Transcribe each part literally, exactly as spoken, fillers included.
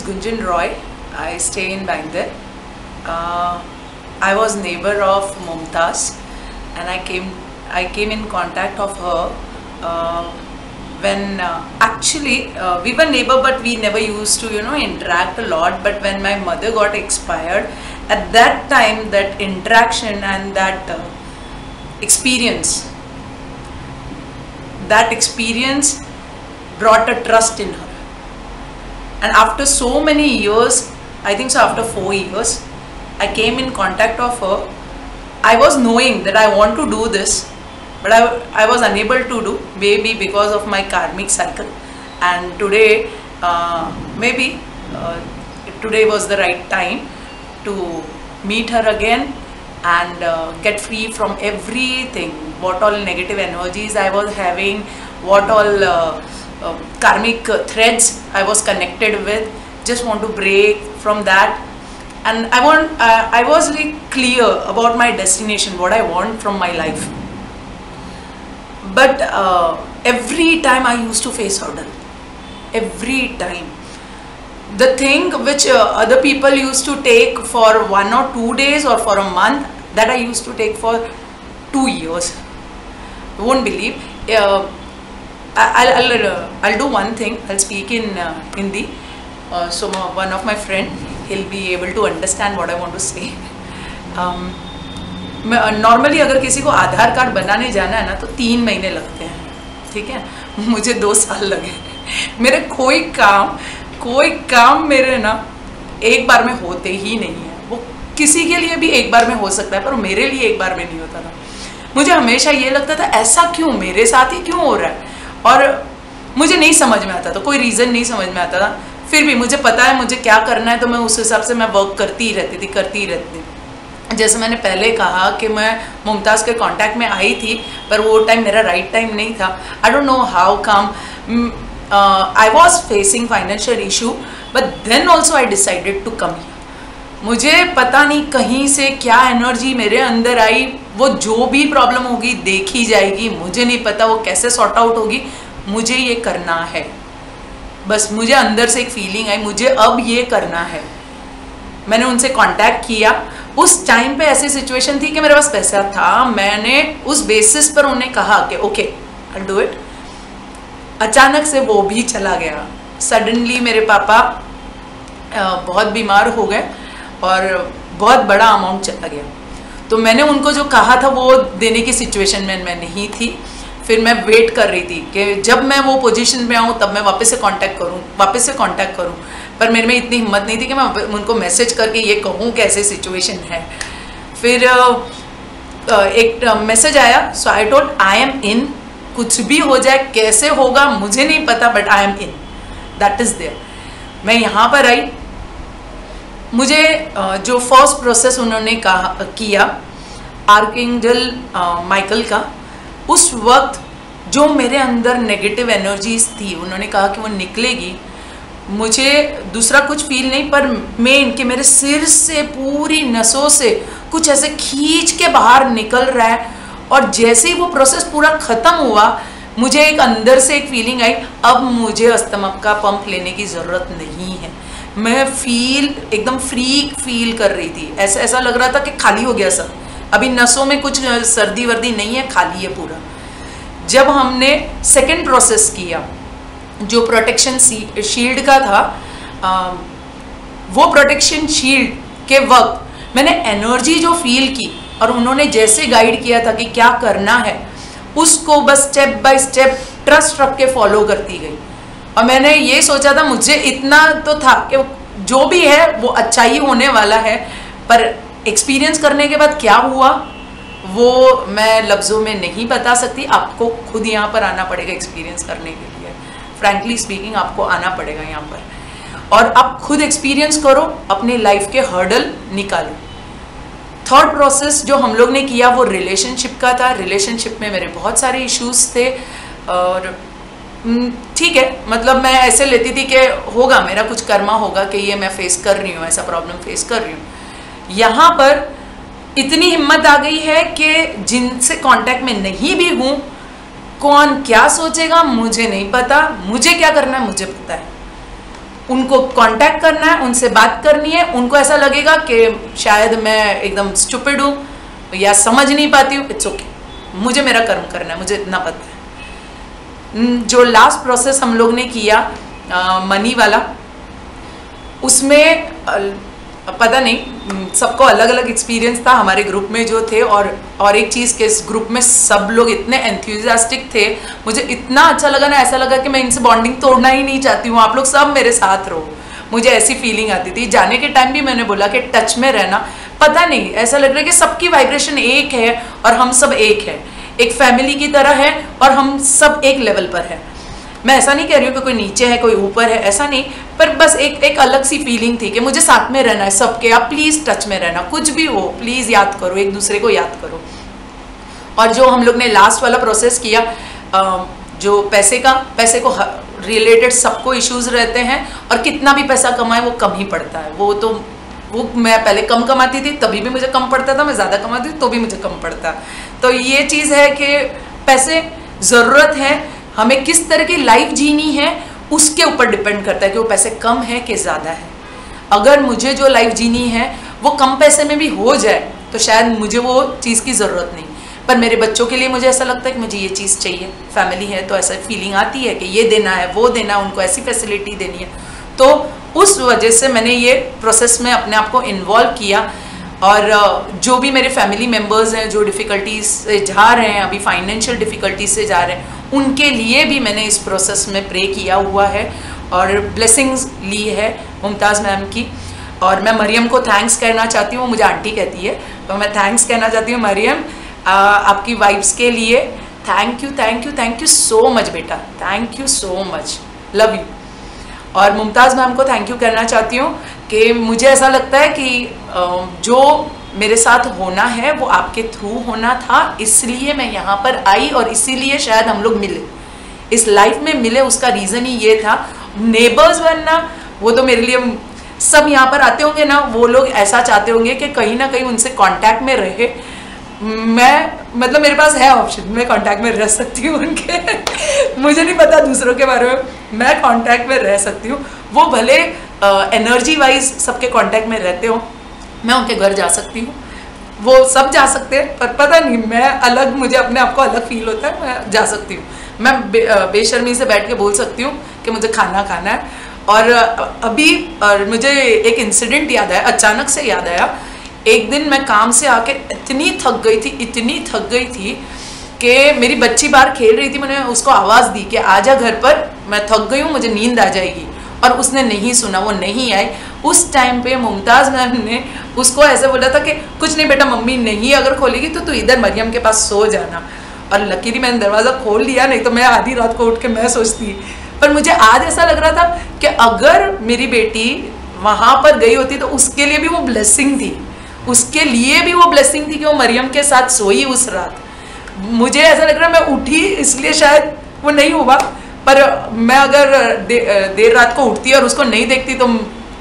is Gunjan Roy. I stay in Bangalore. Uh, I was neighbor of Mumtaz, and I came I came in contact of her uh, when uh, actually uh, we were neighbor, but we never used to you know interact a lot. But when my mother got expired, at that time that interaction and that uh, experience, that experience brought a trust in her. And after so many years, I think so after four years, I came in contact of her. I was knowing that I want to do this, but I, I was unable to do, maybe because of my karmic cycle. And today, uh, maybe uh, today was the right time to meet her again and uh, get free from everything, what all negative energies I was having, what all uh, uh, karmic uh, threads I was connected with. Just want to break from that, and I want uh, I was really clear about my destination, what I want from my life. But uh, every time I used to face hurdle, every time. The thing which uh, other people used to take for one or two days or for a month, that I used to take for two years. You won't believe. Uh, I'll, I'll, uh, I'll do one thing. I'll speak in uh, Hindi. Uh, so one of my friend, he'll be able to understand what I want to say. Um, normally अगर किसी को आधार card बनाने जाना है ना तो तीन महीने लगते हैं, ठीक है. मुझे दो साल लगे. मेरे कोई काम कोई काम मेरे ना एक बार में होते ही नहीं है. वो किसी के लिए भी एक बार में हो सकता है, पर मेरे लिए एक बार में नहीं होता था. मुझे हमेशा ये लगता था ऐसा क्यों, मेरे साथ ही क्यों हो रहा है, और मुझे नहीं समझ में आता था, कोई रीज़न नहीं समझ में आता था. फिर भी मुझे पता है मुझे क्या करना है, तो मैं उस हिसाब से मैं वर्क करती ही रहती थी करती ही रहती थी. जैसे मैंने पहले कहा कि मैं मुमताज़ के कांटेक्ट में आई थी, पर वो टाइम मेरा राइट टाइम नहीं था. I don't know how come. I was facing financial issue, but then also I decided to come here. मुझे पता नहीं कहीं से क्या एनर्जी मेरे अंदर आई. वो जो भी प्रॉब्लम होगी देखी जाएगी, मुझे नहीं पता वो कैसे सॉर्ट आउट होगी, मुझे ये करना है. बस मुझे अंदर से एक फीलिंग आई, मुझे अब ये करना है. मैंने उनसे कांटेक्ट किया. उस टाइम पे ऐसी सिचुएशन थी कि मेरे पास पैसा था. मैंने उस बेसिस पर उन्हें कहा कि ओके आई डू इट. अचानक से वो भी चला गया. सडनली मेरे पापा बहुत बीमार हो गए और बहुत बड़ा अमाउंट चला गया. तो मैंने उनको जो कहा था वो देने की सिचुएशन में मैं नहीं थी. फिर मैं वेट कर रही थी कि जब मैं वो पोजीशन में आऊँ तब मैं वापस से कांटेक्ट करूँ वापस से कांटेक्ट करूँ. पर मेरे में इतनी हिम्मत नहीं थी कि मैं उनको मैसेज करके ये कहूँ कि ऐसे सिचुएशन है. फिर एक मैसेज आया. So I told I am in. कुछ भी हो जाए, कैसे होगा मुझे नहीं पता, but I am in. That is there. मैं यहाँ पर आई. मुझे जो फर्स्ट प्रोसेस उन्होंने कहा किया आर्कएंजल माइकल का, उस वक्त जो मेरे अंदर नेगेटिव एनर्जीज थी उन्होंने कहा कि वो निकलेगी. मुझे दूसरा कुछ फील नहीं, पर मेन कि मेरे सिर से पूरी नसों से कुछ ऐसे खींच के बाहर निकल रहा है. और जैसे ही वो प्रोसेस पूरा ख़त्म हुआ, मुझे एक अंदर से एक फीलिंग आई, अब मुझे अस्थमा का पंप लेने की ज़रूरत नहीं है. मैं फील एकदम फ्री फील कर रही थी. ऐसा ऐसा लग रहा था कि खाली हो गया सब. अभी नसों में कुछ सर्दी वर्दी नहीं है, खाली है पूरा. जब हमने सेकेंड प्रोसेस किया जो प्रोटेक्शन शील्ड का था, आ, वो प्रोटेक्शन शील्ड के वक्त मैंने एनर्जी जो फील की और उन्होंने जैसे गाइड किया था कि क्या करना है, उसको बस स्टेप बाय स्टेप ट्रस्ट रख के फॉलो करती गई. और मैंने ये सोचा था, मुझे इतना तो था कि जो भी है वो अच्छा ही होने वाला है, पर एक्सपीरियंस करने के बाद क्या हुआ वो मैं लफ्ज़ों में नहीं बता सकती. आपको खुद यहाँ पर आना पड़ेगा एक्सपीरियंस करने के लिए. फ्रैंकली स्पीकिंग आपको आना पड़ेगा यहाँ पर, और आप खुद एक्सपीरियंस करो, अपने लाइफ के हर्डल निकालो. थर्ड प्रोसेस जो हम लोग ने किया वो रिलेशनशिप का था. रिलेशनशिप में मेरे बहुत सारे इश्यूज थे, और ठीक है, मतलब मैं ऐसे लेती थी कि होगा मेरा कुछ कर्मा होगा कि ये मैं फेस कर रही हूँ, ऐसा प्रॉब्लम फेस कर रही हूँ. यहाँ पर इतनी हिम्मत आ गई है कि जिनसे कांटेक्ट में नहीं भी हूँ, कौन क्या सोचेगा मुझे नहीं पता, मुझे क्या करना है मुझे पता है. उनको कांटेक्ट करना है, उनसे बात करनी है। उनको ऐसा लगेगा कि शायद मैं एकदम स्टूपिड हूँ या समझ नहीं पाती हूँ, इट्स ओके, मुझे मेरा कर्म करना है, मुझे इतना पता है। जो लास्ट प्रोसेस हम लोग ने किया आ, मनी वाला, उसमें आ, पता नहीं सबको अलग अलग एक्सपीरियंस था हमारे ग्रुप में जो थे। और और एक चीज़ के इस ग्रुप में सब लोग इतने एंथुजियास्टिक थे, मुझे इतना अच्छा लगा ना, ऐसा लगा कि मैं इनसे बॉन्डिंग तोड़ना ही नहीं चाहती हूँ, आप लोग सब मेरे साथ रहो, मुझे ऐसी फीलिंग आती थी। जाने के टाइम भी मैंने बोला कि टच में रहना, पता नहीं ऐसा लग रहा है कि सबकी वाइब्रेशन एक है और हम सब एक है, एक फैमिली की तरह है और हम सब एक लेवल पर है। मैं ऐसा नहीं कह रही हूँ कि कोई नीचे है कोई ऊपर है, ऐसा नहीं, पर बस एक एक अलग सी फीलिंग थी कि मुझे साथ में रहना है सबके, आप प्लीज़ टच में रहना, कुछ भी हो प्लीज़ याद करो, एक दूसरे को याद करो। और जो हम लोग ने लास्ट वाला प्रोसेस किया, जो पैसे का, पैसे को रिलेटेड सबको इश्यूज रहते हैं और कितना भी पैसा कमाए वो कम ही पड़ता है। वो तो वो मैं पहले कम कमाती थी तभी भी मुझे कम पड़ता था, मैं ज़्यादा कमाती थी तो भी मुझे कम पड़ता। तो ये चीज़ है कि पैसे ज़रूरत है, हमें किस तरह की लाइफ जीनी है उसके ऊपर डिपेंड करता है कि वो पैसे कम है कि ज़्यादा है। अगर मुझे जो लाइफ जीनी है वो कम पैसे में भी हो जाए तो शायद मुझे वो चीज़ की ज़रूरत नहीं, पर मेरे बच्चों के लिए मुझे ऐसा लगता है कि मुझे ये चीज़ चाहिए, फैमिली है तो ऐसा फीलिंग आती है कि ये देना है वो देना है, उनको ऐसी फैसिलिटी देनी है। तो उस वजह से मैंने ये प्रोसेस में अपने आप को इन्वॉल्व किया। और जो भी मेरे फैमिली मेम्बर्स हैं जो डिफ़िकल्टीज से जा रहे हैं, अभी फाइनेंशियल डिफ़िकल्टीज से जा रहे हैं, उनके लिए भी मैंने इस प्रोसेस में प्रे किया हुआ है और ब्लेसिंग्स ली है मुमताज़ मैम की। और मैं मरियम को थैंक्स कहना चाहती हूँ, मुझे आंटी कहती है तो मैं थैंक्स कहना चाहती हूँ मरियम, आ, आपकी वाइब्स के लिए। Thank you thank you thank you so much बेटा, thank you so much, love you. और मुमताज़ मैम को थैंक यू कहना चाहती हूँ कि मुझे ऐसा लगता है कि जो मेरे साथ होना है वो आपके थ्रू होना था, इसलिए मैं यहाँ पर आई और इसीलिए शायद हम लोग मिले, इस लाइफ में मिले, उसका रीज़न ही ये था। नेबर्स बनना वो तो मेरे लिए, सब यहाँ पर आते होंगे ना, वो लोग ऐसा चाहते होंगे कि कहीं ना कहीं उनसे कांटेक्ट में रहे। मैं मतलब मेरे पास है ऑप्शन, मैं कांटेक्ट में रह सकती हूँ उनके मुझे नहीं पता दूसरों के बारे में, मैं कांटेक्ट में रह सकती हूँ। वो भले एनर्जी वाइज सबके कांटेक्ट में रहते हो, मैं उनके घर जा सकती हूँ, वो सब जा सकते हैं, पर पता नहीं मैं अलग, मुझे अपने आप को अलग फील होता है, मैं जा सकती हूँ। मैं बे, बेशर्मी से बैठ के बोल सकती हूँ कि मुझे खाना खाना है। और अभी और मुझे एक इंसिडेंट याद आया, अचानक से याद आया। एक दिन मैं काम से आके इतनी थक गई थी, इतनी थक गई थी कि मेरी बच्ची बाहर खेल रही थी, मैंने उसको आवाज़ दी कि आजा घर पर, मैं थक गई हूँ, मुझे नींद आ जाएगी, और उसने नहीं सुना, वो नहीं आई। उस टाइम पे मुमताज़ मैम ने उसको ऐसे बोला था कि कुछ नहीं बेटा, मम्मी नहीं अगर खोलेगी तो तू इधर मरियम के पास सो जाना। और लकीली मैंने दरवाज़ा खोल लिया, नहीं तो मैं आधी रात को उठ के मैं सोचती। पर मुझे आज ऐसा लग रहा था कि अगर मेरी बेटी वहाँ पर गई होती तो उसके लिए भी वो ब्लेसिंग थी, उसके लिए भी वो ब्लेसिंग थी कि वो मरियम के साथ सोई उस रात। मुझे ऐसा लग रहा है मैं उठी इसलिए शायद वो नहीं हुआ, पर मैं अगर दे, देर रात को उठती और उसको नहीं देखती तो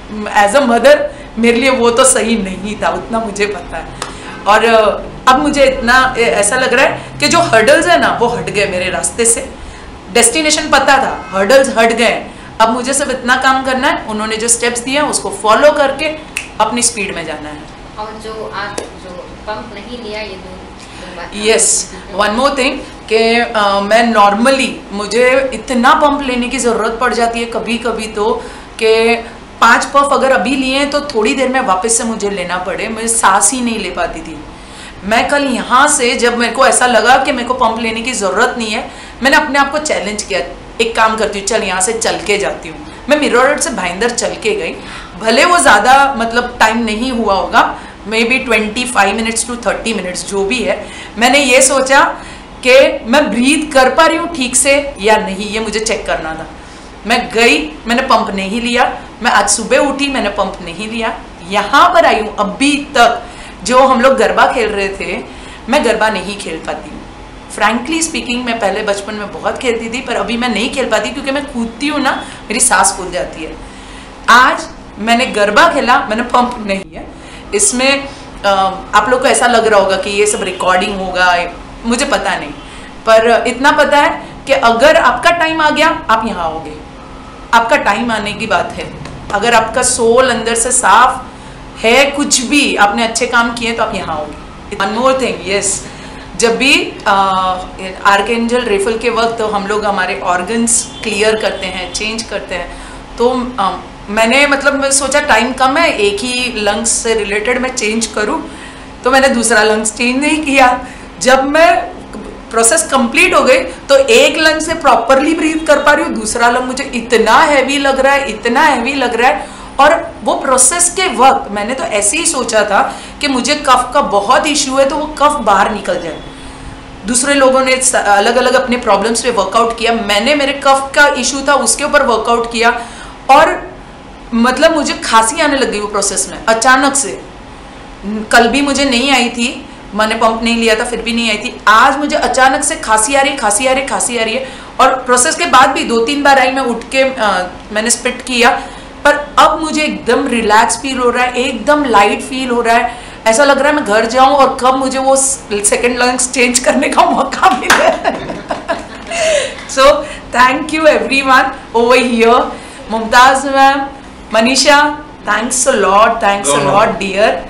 एज अ मदर मेरे लिए वो तो सही नहीं था, उतना मुझे पता है। और अब मुझे इतना ऐसा लग रहा है कि जो हर्डल्स है ना वो हट गए मेरे रास्ते से, डेस्टिनेशन पता था, हर्डल्स हट गए। अब मुझे सिर्फ इतना काम करना है, उन्होंने जो स्टेप्स दिए हैं उसको फॉलो करके अपनी स्पीड में जाना है। और जो आज जो पंप नहीं लिया, ये दो यस, वन मोर थिंग कि मैं नॉर्मली मुझे इतना पंप लेने की ज़रूरत पड़ जाती है कभी कभी तो कि पांच पफ अगर अभी लिए हैं तो थोड़ी देर में वापस से मुझे लेना पड़े, मुझे सांस ही नहीं ले पाती थी। मैं कल यहाँ से जब मेरे को ऐसा लगा कि मेरे को पंप लेने की ज़रूरत नहीं है, मैंने अपने आप को चैलेंज किया, एक काम करती हूँ, चल यहाँ से चल के जाती हूँ। मैं मिरर रोड से भाईंदर चल के गई, भले वो ज़्यादा मतलब टाइम नहीं हुआ होगा, maybe twenty five minutes to thirty minutes जो भी है। मैंने ये सोचा कि मैं ब्रीथ कर पा रही हूँ ठीक से या नहीं, ये मुझे चेक करना था। मैं गई, मैंने पंप नहीं लिया, मैं आज सुबह उठी, मैंने पंप नहीं लिया, यहाँ पर आई हूँ। अभी तक जो हम लोग गरबा खेल रहे थे, मैं गरबा नहीं खेल पाती हूँ। फ्रैंकली स्पीकिंग, मैं पहले बचपन में बहुत खेलती थी, पर अभी मैं नहीं खेल पाती क्योंकि मैं कूदती हूँ ना, मेरी सांस फूल जाती है। आज मैंने गरबा खेला, मैंने पंप नहीं है। इसमें आ, आप लोग को ऐसा लग रहा होगा कि ये सब रिकॉर्डिंग होगा, मुझे पता नहीं, पर इतना पता है कि अगर आपका टाइम आ गया आप यहाँ आओगे, आपका टाइम आने की बात है। अगर आपका सोल अंदर से साफ है, कुछ भी आपने अच्छे काम किए तो आप यहाँ आओगे। वन मोर थिंग, यस, जब भी आर्कएंजल रेफल के वक्त तो हम लोग हमारे ऑर्गन्स क्लियर करते हैं, चेंज करते हैं, तो आ, मैंने मतलब मैं सोचा टाइम कम है, एक ही लंग्स से रिलेटेड मैं चेंज करूं, तो मैंने दूसरा लंग्स चेंज नहीं किया। जब मैं प्रोसेस कंप्लीट हो गई तो एक लंग से प्रॉपरली ब्रीथ कर पा रही हूँ, दूसरा लंग मुझे इतना हैवी लग रहा है, इतना हैवी लग रहा है। और वो प्रोसेस के वक्त मैंने तो ऐसे ही सोचा था कि मुझे कफ का बहुत इशू है तो वो कफ बाहर निकल जाए। दूसरे लोगों ने अलग अलग अपने प्रॉब्लम्स पे वर्कआउट किया, मैंने मेरे कफ का इशू था उसके ऊपर वर्कआउट किया, और मतलब मुझे खांसी आने लग गई वो प्रोसेस में अचानक से। कल भी मुझे नहीं आई थी, मैंने पंप नहीं लिया था फिर भी नहीं आई थी, आज मुझे अचानक से खांसी आ रही है, खांसी आ रही है, खांसी आ रही है। और प्रोसेस के बाद भी दो तीन बार आई, मैं उठ के आ, मैंने स्पिट किया, पर अब मुझे एकदम रिलैक्स फील हो रहा है, एकदम लाइट फील हो रहा है। ऐसा लग रहा है मैं घर जाऊं और कब मुझे वो सेकंड लंग्स चेंज करने का मौका मिले। So thank you everyone over here. Mumtaz ma'am, Manisha, thanks a lot, thanks a lot dear.